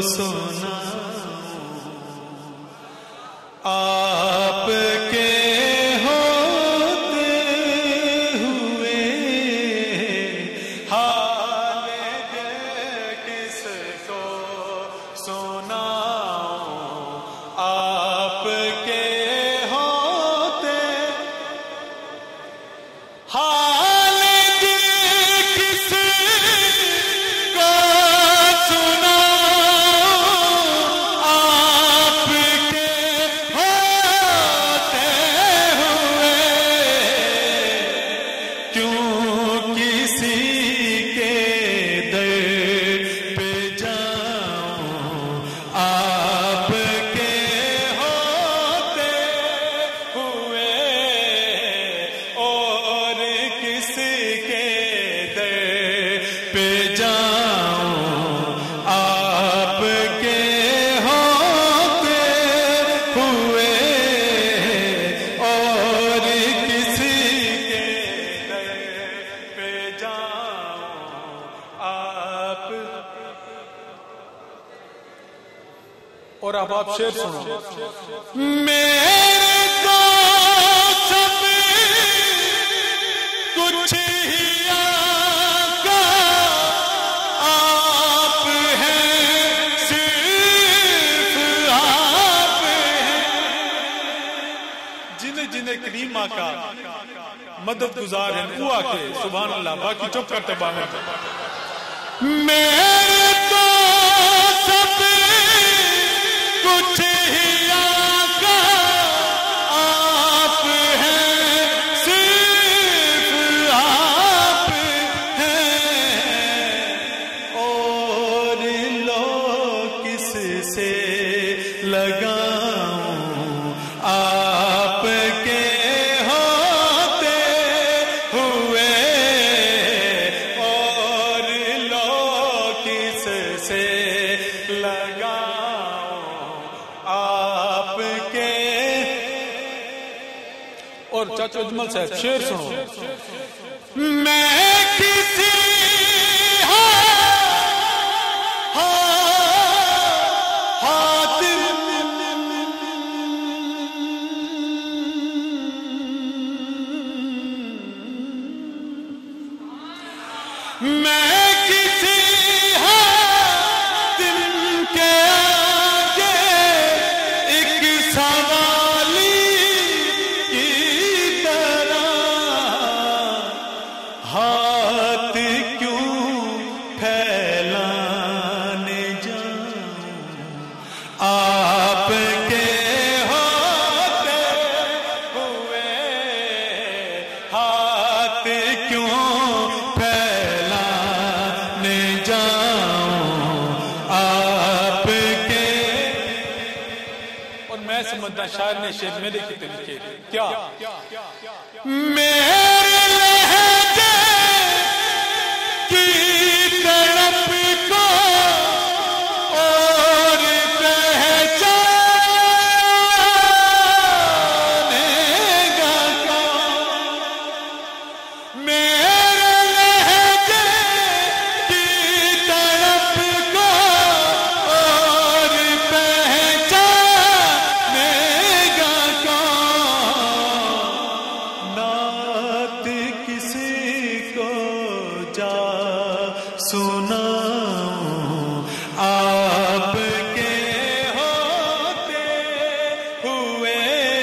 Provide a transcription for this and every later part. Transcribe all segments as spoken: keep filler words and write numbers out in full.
سنا آپ کے ہوتے ہوئے حال دل کس کو سناؤں آپ کے ہوتے حال دل کس کو اور اب آپ شعر سنو میرے کو سب کچھ ہی آقا آپ ہیں صرف آپ ہیں جنہیں جنہیں کریم آقا مدد گزار ہیں وہ آکے سبحان اللہ باقی چپ کرتے بانے میرے کو سب کچھ ہی آقا آپ ہیں صرف آپ ہیں اور لو کس سے لگاؤں آپ کے ہوتے ہوئے اور لو کس سے لگاؤں آپ کے اور چاچو اجمل صاحب شعر سنو میں کسی میں کسی آپ کے ہوتے ہوئے ہاتھ کیوں پھیلانے جاؤں آپ کے اور میں سمجھتا شاعر نے شعر میرے کتنے لکھے کیا میرے لہجے کی تڑپ کو سناؤں آپ کے ہوتے ہوئے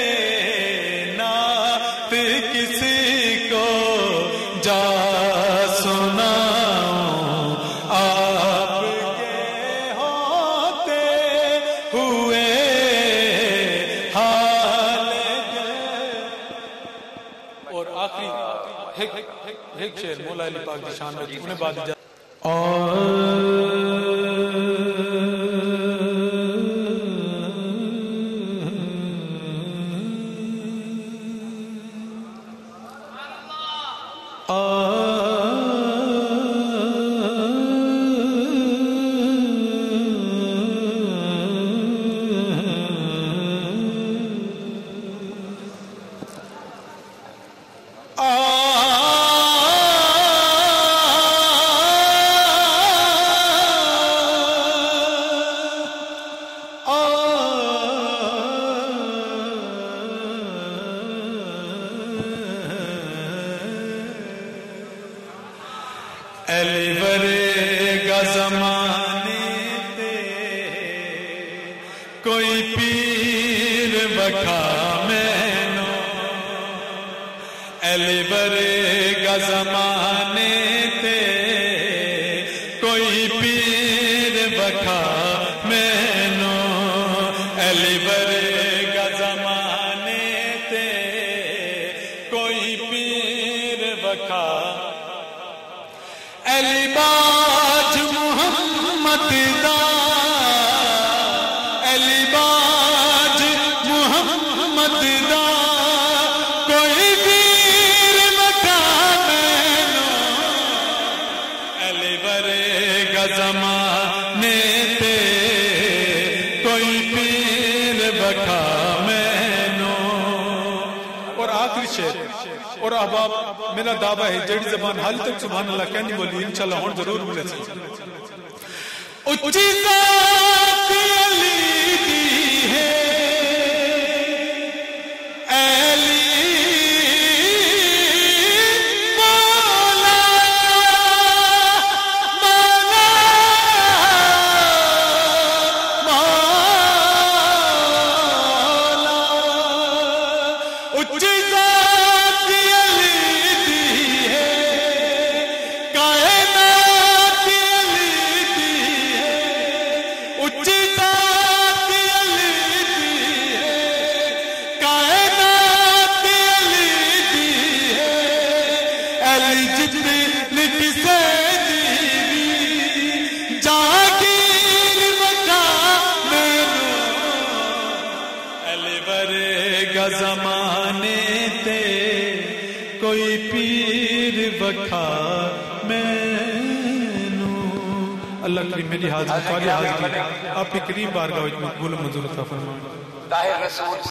نعت کسی کو جا سناؤں آپ کے ہوتے ہوئے حال اور آخری ایک شعر مولا علی پاک کی شان میں انہیں بعد جا آ علی ورگا زمانے تے کوئی پیر وکھا مینو علی ورگا زمانے تے کوئی پیر وکھا علی باج محمد دا علی باج محمد دا کوئی پیر وکھا مینو علی ورگا زمانے تے کوئی پیر وکھا مینو. اور آخری شعر اور احباب میرا دعویٰ ہے جڑی زبان حال تک سبحان اللہ کہنی بولی انشاءاللہ ہون ضرور ملے سے. اچھی ذات علی دی ہے علی مولا مولا مولا اچھی ذات علی دی ہے کائنات علی دی ہے اچھی ذات علی دی ہے کائنات علی دی ہے علی جتنی کسے دی جاگیر وکھا مینو علی ورگا زمانے تے کوئی پیر وکھا مینو. اللہ کریم میری حاضر ساری حاضر آپ کی کریم بارگاہ میں مقبول و منظور عطا فرمائے.